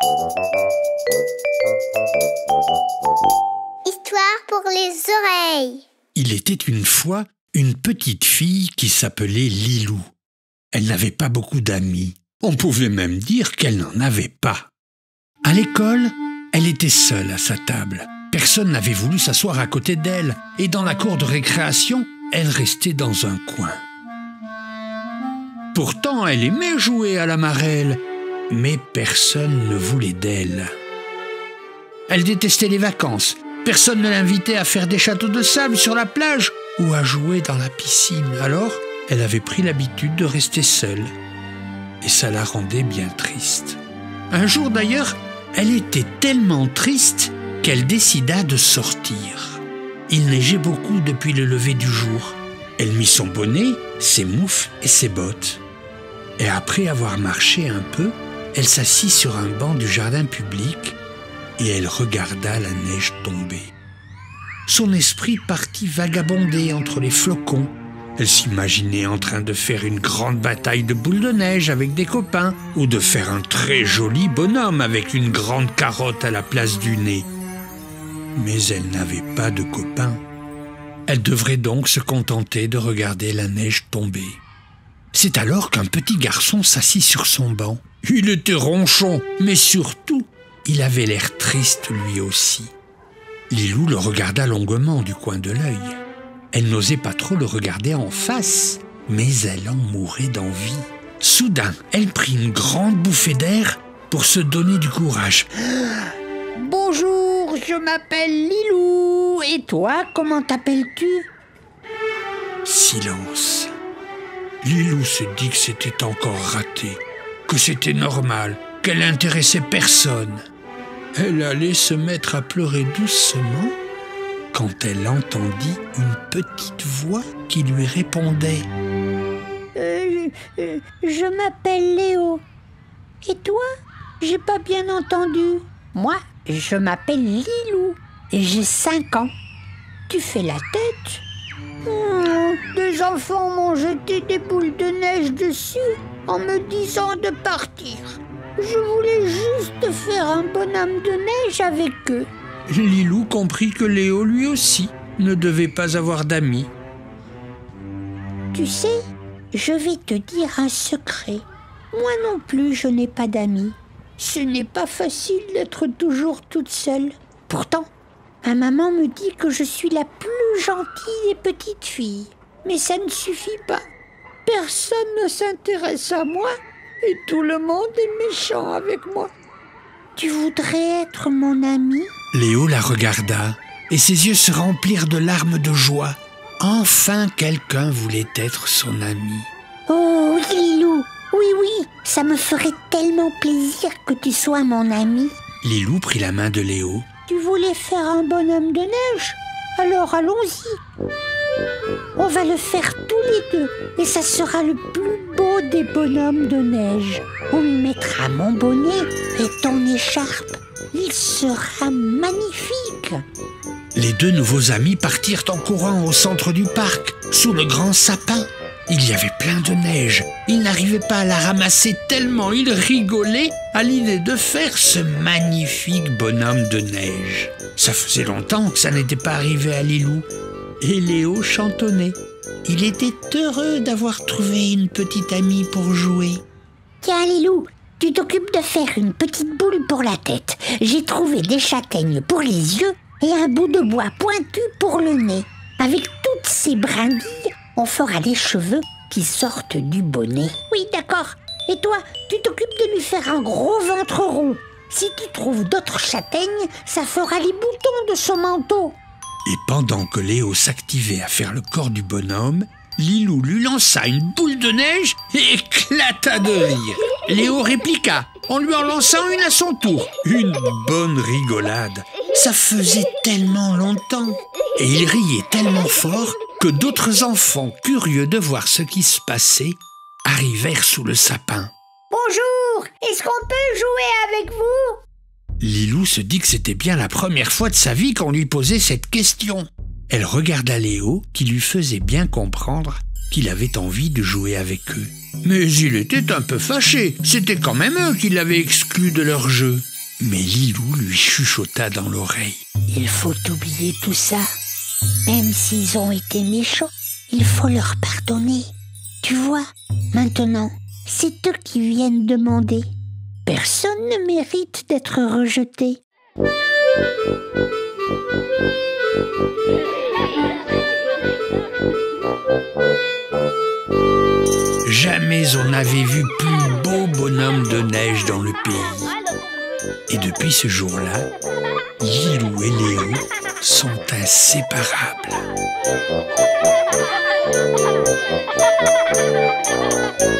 Histoire pour les oreilles. Il était une fois une petite fille qui s'appelait Lilou. Elle n'avait pas beaucoup d'amis. On pouvait même dire qu'elle n'en avait pas. À l'école, elle était seule à sa table. Personne n'avait voulu s'asseoir à côté d'elle. Et dans la cour de récréation, elle restait dans un coin. Pourtant, elle aimait jouer à la marelle, mais personne ne voulait d'elle. Elle détestait les vacances. Personne ne l'invitait à faire des châteaux de sable sur la plage ou à jouer dans la piscine. Alors, elle avait pris l'habitude de rester seule. Et ça la rendait bien triste. Un jour d'ailleurs, elle était tellement triste qu'elle décida de sortir. Il neigeait beaucoup depuis le lever du jour. Elle mit son bonnet, ses moufles et ses bottes. Et après avoir marché un peu, elle s'assit sur un banc du jardin public et elle regarda la neige tomber. Son esprit partit vagabonder entre les flocons. Elle s'imaginait en train de faire une grande bataille de boules de neige avec des copains ou de faire un très joli bonhomme avec une grande carotte à la place du nez. Mais elle n'avait pas de copains. Elle devrait donc se contenter de regarder la neige tomber. C'est alors qu'un petit garçon s'assit sur son banc. Il était ronchon, mais surtout, il avait l'air triste lui aussi. Lilou le regarda longuement du coin de l'œil. Elle n'osait pas trop le regarder en face, mais elle en mourait d'envie. Soudain, elle prit une grande bouffée d'air pour se donner du courage. Bonjour, je m'appelle Lilou. Et toi, comment t'appelles-tu? Silence. Lilou se dit que c'était encore raté, que c'était normal, qu'elle n'intéressait personne. Elle allait se mettre à pleurer doucement quand elle entendit une petite voix qui lui répondait. Je m'appelle Léo. Et toi? J'ai pas bien entendu. Moi, je m'appelle Lilou et j'ai 5 ans. Tu fais la tête? Des enfants m'ont jeté des boules de neige dessus en me disant de partir. Je voulais juste faire un bonhomme de neige avec eux. Lilou comprit que Léo, lui aussi, ne devait pas avoir d'amis. Tu sais, je vais te dire un secret. Moi non plus, je n'ai pas d'amis. Ce n'est pas facile d'être toujours toute seule. Pourtant, ma maman me dit que je suis la plus gentille des petites filles. Mais ça ne suffit pas. Personne ne s'intéresse à moi et tout le monde est méchant avec moi. Tu voudrais être mon ami? Léo la regarda et ses yeux se remplirent de larmes de joie. Enfin, quelqu'un voulait être son ami. Oh, Lilou, oui, ça me ferait tellement plaisir que tu sois mon ami. Lilou prit la main de Léo. Tu voulais faire un bonhomme de neige? Alors allons-y. On va le faire tous les deux et ça sera le plus beau des bonhommes de neige. On y mettra mon bonnet et ton écharpe. Il sera magnifique. Les deux nouveaux amis partirent en courant au centre du parc, sous le grand sapin. Il y avait plein de neige. Ils n'arrivaient pas à la ramasser tellement ils rigolaient à l'idée de faire ce magnifique bonhomme de neige. Ça faisait longtemps que ça n'était pas arrivé à Lilou. Et Léo chantonnait. Il était heureux d'avoir trouvé une petite amie pour jouer. Tiens, Lilou, tu t'occupes de faire une petite boule pour la tête. J'ai trouvé des châtaignes pour les yeux et un bout de bois pointu pour le nez. Avec toutes ces brindilles, on fera des cheveux qui sortent du bonnet. Oui, d'accord. Et toi, tu t'occupes de lui faire un gros ventre rond. Si tu trouves d'autres châtaignes, ça fera les boutons de son manteau. Et pendant que Léo s'activait à faire le corps du bonhomme, Lilou lui lança une boule de neige et éclata de rire. Léo répliqua en lui en lançant une à son tour. Une bonne rigolade. Ça faisait tellement longtemps. Et il riait tellement fort que d'autres enfants, curieux de voir ce qui se passait, arrivèrent sous le sapin. Bonjour, est-ce qu'on peut jouer avec vous? Lilou se dit que c'était bien la première fois de sa vie qu'on lui posait cette question. Elle regarda Léo, qui lui faisait bien comprendre qu'il avait envie de jouer avec eux. Mais il était un peu fâché, c'était quand même eux qui l'avaient exclu de leur jeu. Mais Lilou lui chuchota dans l'oreille. Il faut oublier tout ça. Même s'ils ont été méchants, il faut leur pardonner. Tu vois, maintenant, c'est eux qui viennent demander. Personne ne mérite d'être rejeté. Jamais on n'avait vu plus beau bonhomme de neige dans le pays. Et depuis ce jour-là, Lilou et Léo sont inséparables.